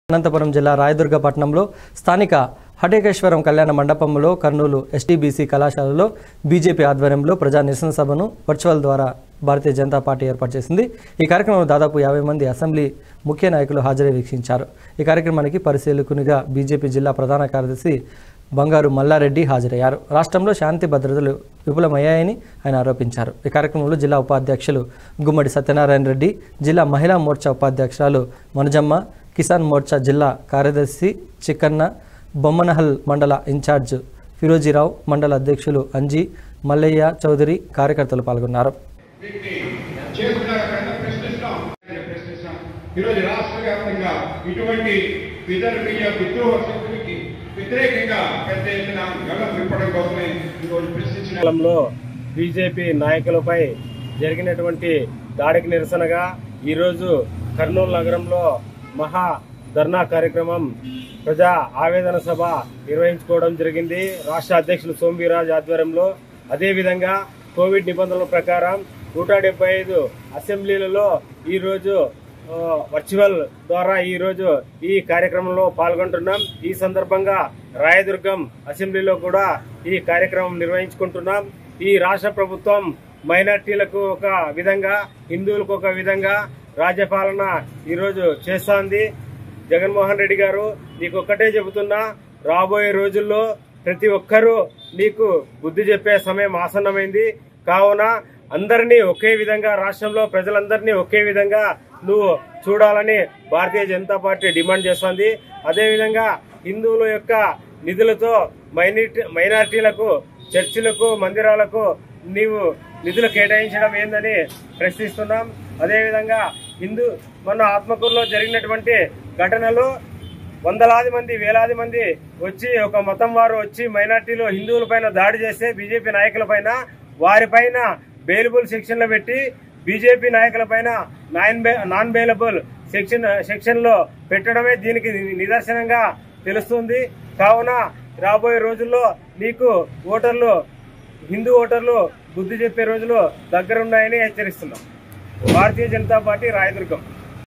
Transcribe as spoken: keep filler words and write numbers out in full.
అనంతపురం జిల్లా రాయదుర్గ పట్టణంలో స్థానిక హటేకేశ్వరం కళ్యాణ మండపంలో కర్నూలు ఎస్టీబీసీ కళాశాలలో బీజేపీ ఆధ్వర్యంలో ప్రజా నిరసన సభను వర్చువల్ ద్వారా భారతీయ జనతా పార్టీ ఏర్పాటు చేసింది। ఈ కార్యక్రమంలో దాదాపు యాభై మంది అసెంబ్లీ ముఖ్య నాయకులు హాజరై వీక్షించారు। ఈ కార్యక్రమానికి పరిశీలకునిగా బీజేపీ జిల్లా ప్రధాన కార్యదర్శి బంగారు మల్లారెడ్డి హాజరయ్యారు। రాష్ట్రంలో శాంతి భద్రతలు విపులమయ్యాయని ఆయన ఆరోపించారు। ఈ కార్యక్రమంలో జిల్లా ఉపాధ్యక్షులు గుమ్మడి సత్యనారాయణ రెడ్డి, జిల్లా మహిళా మోర్చా ఉపాధ్యక్షురాలు మనుజమ్మ, కిసాన్ మోర్చా జిల్లా కార్యదర్శి చిక్కన్న, బొమ్మనహల్ మండల ఇన్ఛార్జ్ ఫిరోజీరావు, మండల అధ్యక్షులు అంజీ, మల్లయ్య చౌదరి కార్యకర్తలు పాల్గొన్నారు। బీజేపీ నాయకులపై జరిగినటువంటి దాడికి నిరసనగా ఈరోజు కర్నూలు నగరంలో మహా ధర్నా కార్యక్రమం, ప్రజా ఆవేదన సభ నిర్వహించుకోవడం జరిగింది రాష్ట్ర అధ్యక్షులు సోంవీరాజ్ ఆధ్వర్యంలో। అదేవిధంగా కోవిడ్ నిబంధనల ప్రకారం నూట డెబ్బై ఐదు అసెంబ్లీలలో ఈరోజు వర్చువల్ ద్వారా ఈరోజు ఈ కార్యక్రమంలో పాల్గొంటున్నాం। ఈ సందర్భంగా రాయదుర్గం అసెంబ్లీలో కూడా ఈ కార్యక్రమం నిర్వహించుకుంటున్నాం। ఈ రాష్ట్ర ప్రభుత్వం మైనార్టీలకు ఒక విధంగా, హిందువులకు ఒక విధంగా రాజ్యపాలన ఈరోజు చేస్తోంది। జగన్మోహన్ రెడ్డి గారు, నీకు ఒక్కటే చెబుతున్నా, రాబోయే రోజుల్లో ప్రతి ఒక్కరూ నీకు బుద్ధి చెప్పే సమయం ఆసన్నమైంది। కావున అందరినీ ఒకే విధంగా, రాష్ట్రంలో ప్రజలందరినీ ఒకే విధంగా నువ్వు చూడాలని భారతీయ జనతా పార్టీ డిమాండ్ చేస్తోంది। అదేవిధంగా హిందువుల యొక్క నిధులతో మైనార్టీ మైనార్టీలకు చర్చిలకు, మందిరాలకు నీవు నిధులు కేటాయించడం ఏందని ప్రశ్నిస్తున్నాం। అదేవిధంగా హిందూ మొన్న ఆత్మకూరులో జరిగినటువంటి ఘటనలు వందలాది మంది, వేలాది మంది వచ్చి ఒక మతం వారు వచ్చి మైనార్టీలో హిందువుల పైన దాడి చేస్తే బీజేపీ నాయకుల పైన వారిపైన బెయిలబుల్ సెక్షన్లు పెట్టి బీజేపీ నాయకుల పైన non non bailable section section లో పెట్టడమే దీనికి నిదర్శనంగా తెలుస్తుంది। కావున రాబోయే రోజుల్లో నీకు ఓటర్లు, హిందూ ఓటర్లు బుద్ధి చెప్పే రోజులు దగ్గరున్నాయని హెచ్చరిస్తున్నాం। భారతీయ జనతా పార్టీ, రాయదుర్గం।